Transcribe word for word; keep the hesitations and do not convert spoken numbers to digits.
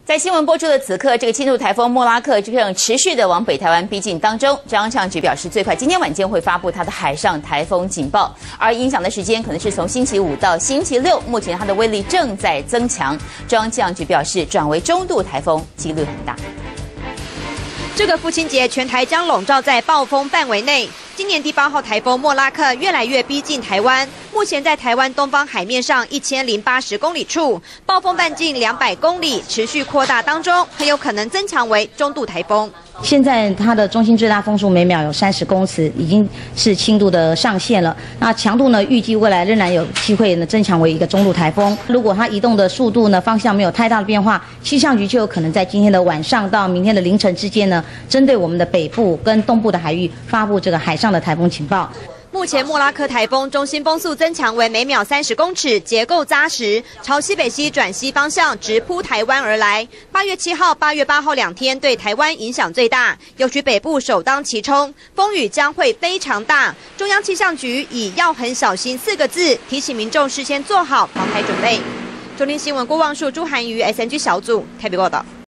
在新闻播出的此刻，这个轻度台风莫拉克正持续的往北台湾逼近当中。中央气象局表示，最快今天晚间会发布它的海上台风警报，而影响的时间可能是从星期五到星期六。目前它的威力正在增强，中央气象局表示，转为中度台风几率很大。 这个父亲节，全台将笼罩在暴风范围内。今年第八号台风莫拉克越来越逼近台湾，目前在台湾东方海面上一千零八十公里处，暴风半径两百公里，持续扩大当中，很有可能增强为中度台风。 现在它的中心最大风速每秒有三十公尺，已经是轻度的上限了。那强度呢，预计未来仍然有机会呢增强为一个中度台风。如果它移动的速度呢方向没有太大的变化，气象局就有可能在今天的晚上到明天的凌晨之间呢，针对我们的北部跟东部的海域发布这个海上的台风警报。 目前莫拉克台风中心风速增强为每秒三十公尺，结构扎实，朝西北西转西方向直扑台湾而来。八月七号、八月八号两天对台湾影响最大，尤其北部首当其冲，风雨将会非常大。中央气象局以要很小心四个字提醒民众事先做好防台准备。中天新闻郭望树、朱涵瑜 S N G 小组台北报道。